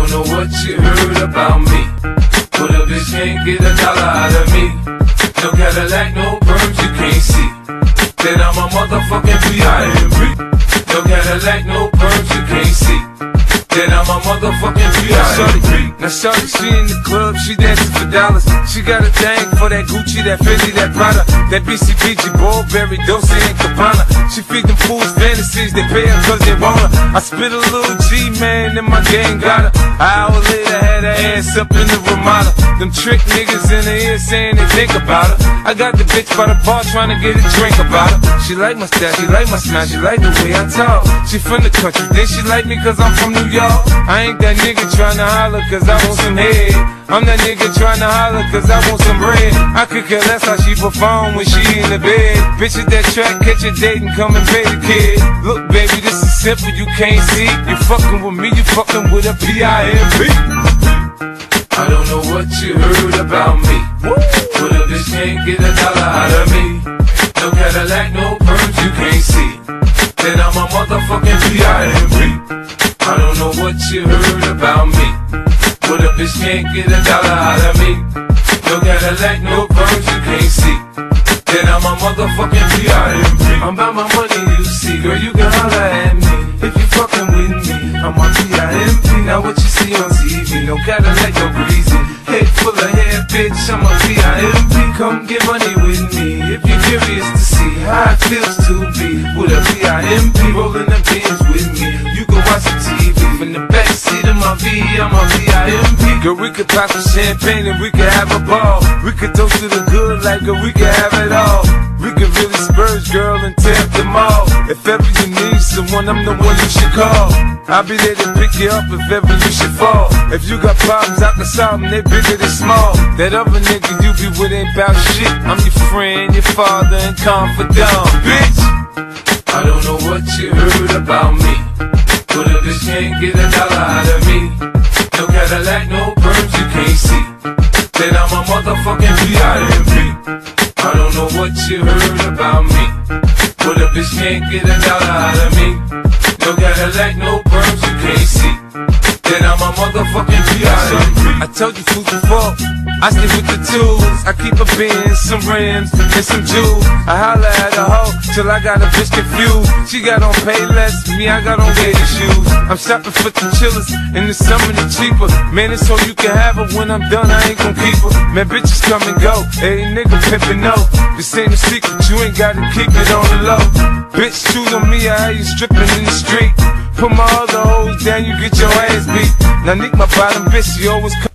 don't know what you heard about me, but a bitch can't get $1 out of me. No Cadillac, no perms you can't see, then I'm a motherfucking P.I.M.P. No Cadillac, no perms you can't see, then I'm a motherfucking P.I.M.P. Now shorty, she in the club, she dancing for dollars. She got a thing for that Gucci, that Fendi, that Prada, that BCBG, Burberry, Dolce and Gabbana. She feed them fools fantasies, they pay her cause they want her. I spit a little G, man, and my gang got her. An hour later, had her ass up in the Ramada. Them trick niggas in the ear saying they think about her. I got the bitch by the bar trying to get a drink about her. She like my style, she like my smile, she like the way I talk. She from the country, then she like me cause I'm from New York. I ain't that nigga tryna holler cause I want some head. I'm that nigga tryna holler cause I want some bread. I could care less how she perform when she in the bed. Bitch at that track, catch a date and come and pay the kid. Look baby, this is simple, you can't see. You fucking with me, you fucking with a P.I.M.P. I don't know what you heard about me, but a bitch can't get $1 out of me. No Cadillac, no perms you can't see, then I'm a motherfucking P.I.M.P. I don't know what you heard about me, but a bitch can't get $1 out of me. No Cadillac, no perms you can't see, then I'm a motherfucking P.I.M.P. I'm about my money, you see, girl, you can holler at me if you fucking with me. I'm on P.I.M.P. Now what you see on TV, no Cadillac, no breezy. Head full of hair, bitch, I'm on P.I.M.P. Come get money with me if you're curious to see how it feels to be with a P.I.M.P. Rolling the pins with me. You can watch the TV from the backseat of my V, I'm on P.I.M.P. Girl, we could pop some champagne and we could have a ball. We could toast to the good like girl, we could have it all. We could really spurge, girl, and tear up them all. If ever you need someone, I'm the one you should call. I'll be there to pick you up if ever you should fall. If you got problems, I can solve them, they bigger than small. That other nigga you be with ain't bout shit. I'm your friend, your father, and confidant, bitch. I don't know what you heard about me, but a bitch can't get $1 out of me. No Cadillac, no perms you can't see, then I'm a motherfucking P.I.M.P. I don't know what you heard about me, but a bitch can't get $1 out of me. No Cadillac, no perms you can't see, then I'm a motherfucking P.I.M.P. I told you food for thought, I stick with the tools. I keep a Benz, some rims, and some jewels. I holler at a hoe till I got a bitch confused. She got on Payless, me I got on gator shoes. I'm shopping for the chillers, in the summer the cheaper. Man, it's so you can have her, when I'm done I ain't gon' keep her. Man, bitches come and go, hey nigga pimpin' no. This ain't a secret, you ain't gotta keep it on the low. Bitch, choose on me, I hear you stripping in the street. Put my other hoes down, you get your ass beat. Now Nick, my bottom bitch, she always